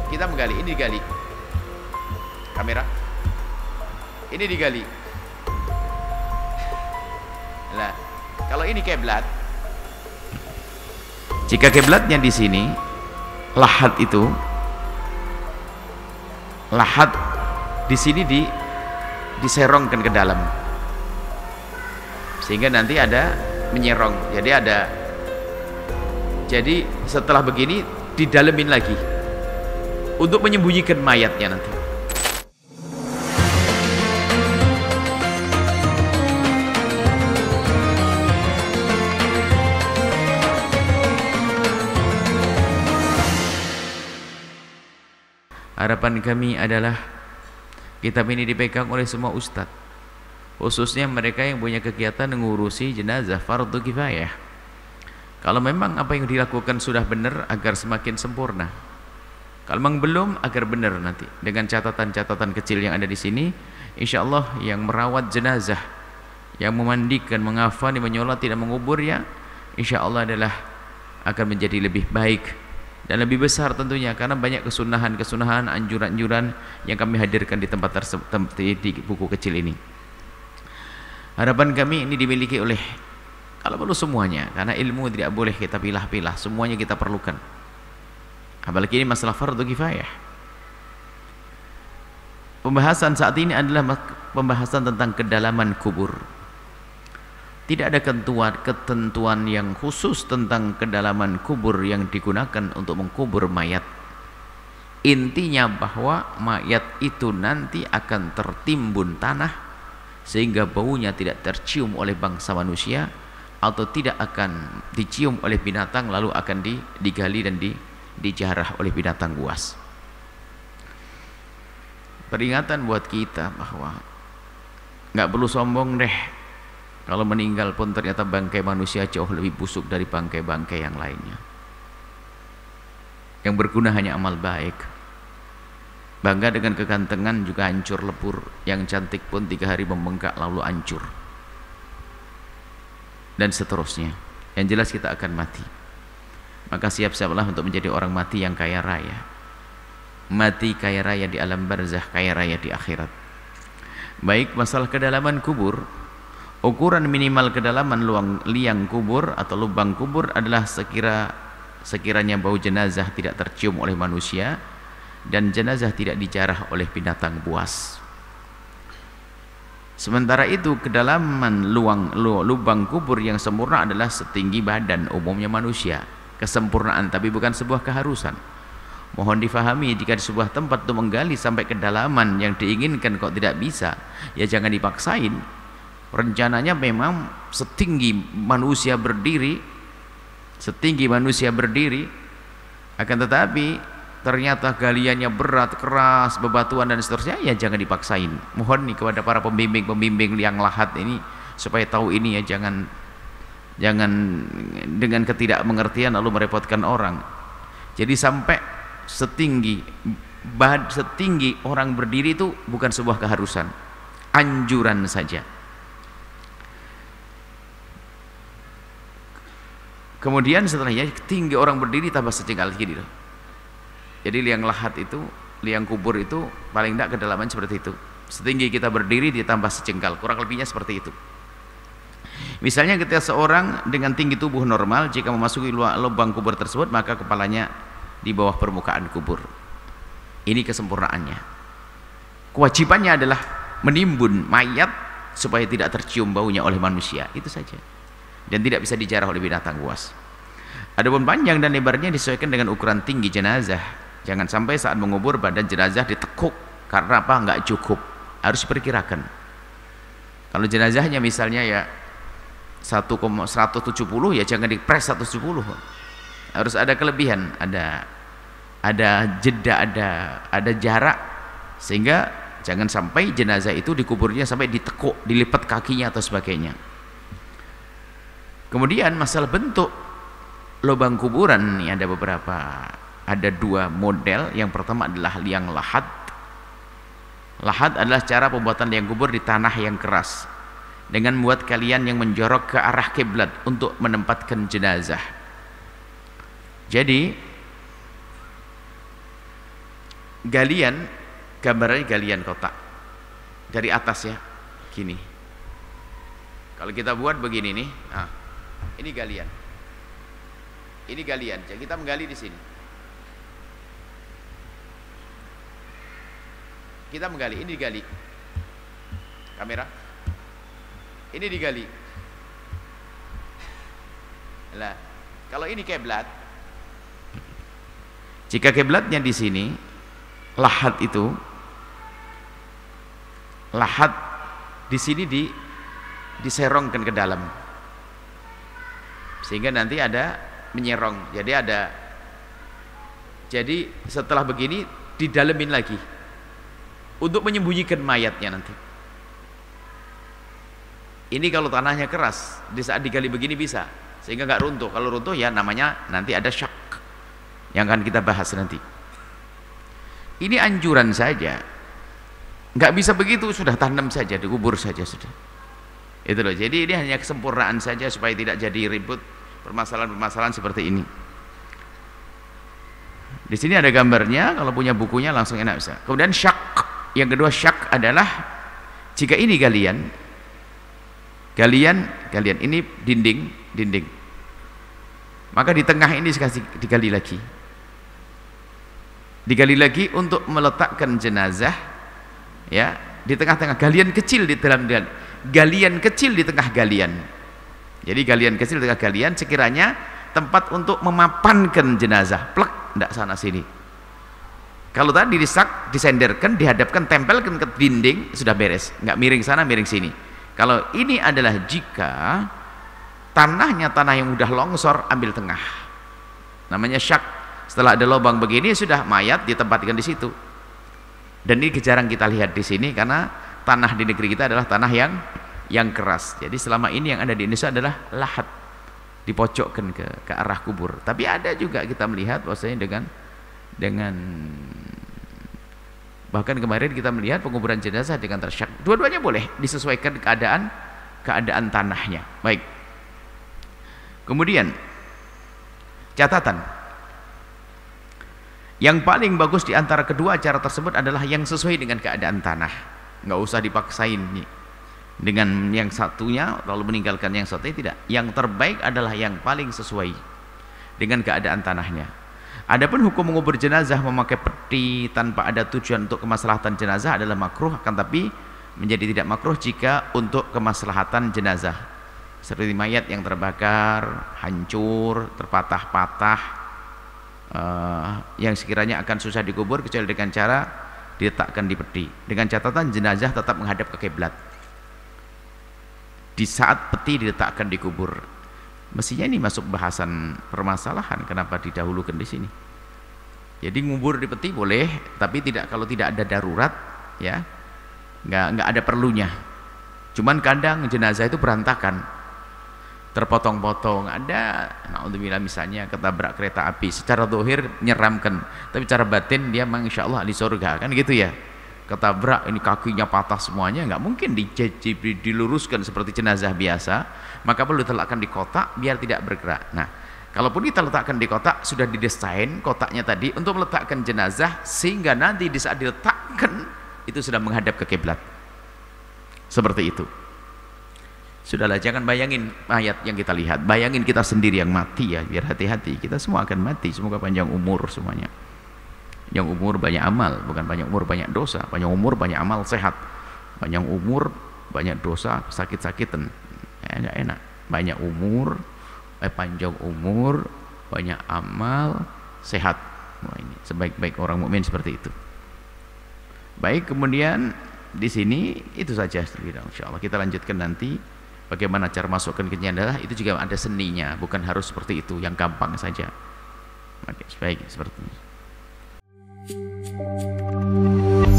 kita menggali, ini digali. Kamera. Ini digali. Nah, kalau ini kiblat, jika kiblatnya di sini, lahat itu, lahat di sini diserongkan ke dalam, sehingga nanti ada menyerong. Jadi setelah begini didalemin lagi untuk menyembunyikan mayatnya nanti. Harapan kami adalah kitab ini dipegang oleh semua ustadz, khususnya mereka yang punya kegiatan mengurusi jenazah fardu kifayah. Kalau memang apa yang dilakukan sudah benar, agar semakin sempurna. Kalau memang belum, agar benar nanti. Dengan catatan-catatan kecil yang ada di sini, insya Allah yang merawat jenazah, yang memandikan, mengafani, menyolat, tidak mengubur ya, insya Allah adalah akan menjadi lebih baik dan lebih besar tentunya, karena banyak kesunahan-kesunahan, anjuran-anjuran yang kami hadirkan di tempat tersebut, di buku kecil ini. Harapan kami ini dimiliki oleh, kalau perlu semuanya, karena ilmu tidak boleh kita pilah-pilah, semuanya kita perlukan. Apalagi ini masalah fardu kifayah. Pembahasan saat ini adalah pembahasan tentang kedalaman kubur. Tidak ada ketentuan yang khusus tentang kedalaman kubur yang digunakan untuk mengkubur mayat. Intinya bahwa mayat itu nanti akan tertimbun tanah sehingga baunya tidak tercium oleh bangsa manusia, atau tidak akan dicium oleh binatang, lalu akan digali dan dijarah oleh binatang buas. Peringatan buat kita bahwa nggak perlu sombong deh. Kalau meninggal pun ternyata bangkai manusia jauh lebih busuk dari bangkai-bangkai yang lainnya. Yang berguna hanya amal baik. Bangga dengan kegantengan juga hancur lebur. Yang cantik pun 3 hari membengkak lalu hancur. Dan seterusnya. Yang jelas kita akan mati. Maka siap-siaplah untuk menjadi orang mati yang kaya raya. Mati kaya raya di alam barzah, kaya raya di akhirat. Baik, masalah kedalaman kubur. Ukuran minimal kedalaman liang kubur atau lubang kubur adalah sekiranya bau jenazah tidak tercium oleh manusia dan jenazah tidak dijarah oleh binatang buas. Sementara itu kedalaman lubang kubur yang sempurna adalah setinggi badan umumnya manusia. Kesempurnaan, tapi bukan sebuah keharusan. Mohon difahami, jika di sebuah tempat itu menggali sampai kedalaman yang diinginkan kok tidak bisa, ya jangan dipaksain. Rencananya memang setinggi manusia berdiri, akan tetapi ternyata galiannya berat, keras, bebatuan dan seterusnya, ya jangan dipaksain. Mohon nih kepada para pembimbing liang lahat ini supaya tahu ini ya, jangan dengan ketidakmengertian lalu merepotkan orang. Jadi sampai setinggi orang berdiri itu bukan sebuah keharusan, anjuran saja. Kemudian setelahnya tinggi orang berdiri tambah secengkal gini loh. Jadi liang lahat itu, liang kubur itu paling tidak kedalaman seperti itu. Setinggi kita berdiri ditambah secengkal, kurang lebihnya seperti itu. Misalnya ketika seorang dengan tinggi tubuh normal, jika memasuki lubang kubur tersebut, maka kepalanya di bawah permukaan kubur. Ini kesempurnaannya. Kewajibannya adalah menimbun mayat supaya tidak tercium baunya oleh manusia, itu saja. Dan tidak bisa dijarah oleh binatang buas. Adapun panjang dan lebarnya disesuaikan dengan ukuran tinggi jenazah. Jangan sampai saat mengubur badan jenazah ditekuk, karena apa? Enggak cukup, harus diperkirakan. Kalau jenazahnya misalnya ya 170, ya jangan dipres 170. Harus ada kelebihan, ada jeda, ada jarak, sehingga jangan sampai jenazah itu dikuburnya sampai ditekuk, dilipat kakinya atau sebagainya. Kemudian masalah bentuk lubang kuburan ini ada beberapa, ada 2 model. Yang pertama adalah liang lahat. Lahat adalah cara pembuatan liang kubur di tanah yang keras dengan membuat kalian yang menjorok ke arah kiblat untuk menempatkan jenazah. Jadi galian, gambarannya galian kotak dari atas ya, gini. Kalau kita buat begini nih, nah, ini galian. Ini galian. Jadi kita menggali di sini. Kita menggali, ini digali. Kamera. Ini digali. Lah, kalau ini kiblat, jika kiblatnya di sini, lahat itu, lahat di sini diserongkan ke dalam, sehingga nanti ada menyerong. Jadi setelah begini didalemin lagi untuk menyembunyikan mayatnya nanti. Ini kalau tanahnya keras, di saat digali begini bisa, sehingga nggak runtuh. Kalau runtuh ya namanya nanti ada syak yang akan kita bahas nanti. Ini anjuran saja, nggak bisa begitu, sudah tanam saja, dikubur saja sudah. Itu loh. Jadi ini hanya kesempurnaan saja supaya tidak jadi ribut permasalahan-permasalahan seperti ini. Di sini ada gambarnya, kalau punya bukunya langsung enak bisa. Kemudian syak, yang kedua syak adalah jika ini galian ini dinding, maka di tengah ini digali lagi untuk meletakkan jenazah ya di tengah-tengah. Galian kecil di tengah galian. Jadi galian kecil di tengah galian sekiranya tempat untuk memapankan jenazah, plek, tidak sana sini. Kalau tadi disenderkan, dihadapkan, tempelkan ke dinding, sudah beres, nggak miring sana miring sini. Kalau ini adalah jika tanahnya tanah yang mudah longsor, ambil tengah, namanya syak. Setelah ada lubang begini, sudah mayat ditempatkan di situ. Dan ini jarang kita lihat di sini karena tanah di negeri kita adalah tanah yang keras. Jadi selama ini yang ada di Indonesia adalah lahat, dipojokkan ke arah kubur. Tapi ada juga kita melihat bahwasanya dengan bahkan kemarin kita melihat penguburan jenazah dengan tersyak. Dua-duanya boleh, disesuaikan keadaan tanahnya. Baik. Kemudian catatan, yang paling bagus di antara kedua cara tersebut adalah yang sesuai dengan keadaan tanah. Nggak usah dipaksain dengan yang satunya lalu meninggalkan yang satunya, tidak. Yang terbaik adalah yang paling sesuai dengan keadaan tanahnya. Adapun hukum mengubur jenazah memakai peti tanpa ada tujuan untuk kemaslahatan jenazah adalah makruh, akan tapi menjadi tidak makruh jika untuk kemaslahatan jenazah, seperti mayat yang terbakar, hancur, terpatah-patah, yang sekiranya akan susah dikubur kecuali dengan cara diletakkan di peti, dengan catatan jenazah tetap menghadap ke kiblat di saat peti diletakkan di kubur. Mestinya ini masuk bahasan permasalahan kenapa didahulukan di sini. Jadi ngubur di peti boleh, tapi tidak kalau tidak ada darurat, ya nggak ada perlunya. Cuman kadang jenazah itu berantakan, terpotong-potong. Ada, naudzubillah, misalnya ketabrak kereta api, secara zahir menyeramkan, tapi secara batin dia memang insya Allah di surga, kan gitu ya. Ketabrak, ini kakinya patah semuanya, nggak mungkin diluruskan seperti jenazah biasa, maka perlu diletakkan di kotak biar tidak bergerak. Nah, kalaupun kita letakkan di kotak, sudah didesain kotaknya tadi untuk meletakkan jenazah sehingga nanti di saat diletakkan itu sudah menghadap ke kiblat, seperti itu. Sudahlah, jangan bayangin mayat yang kita lihat, bayangin kita sendiri yang mati ya, biar hati-hati, kita semua akan mati. Semoga panjang umur semuanya. Yang umur banyak amal, bukan banyak umur banyak dosa. Panjang umur banyak amal, sehat. Panjang umur banyak dosa, sakit-sakitan, enak enak. Banyak umur, panjang umur, banyak amal, sehat. Wah, ini sebaik-baik orang mukmin seperti itu. Baik, kemudian di sini itu saja. Insyaallah kita lanjutkan nanti bagaimana cara masukkan ke jenazah. Itu juga ada seninya, bukan harus seperti itu yang gampang saja. Oke, baik, seperti ini.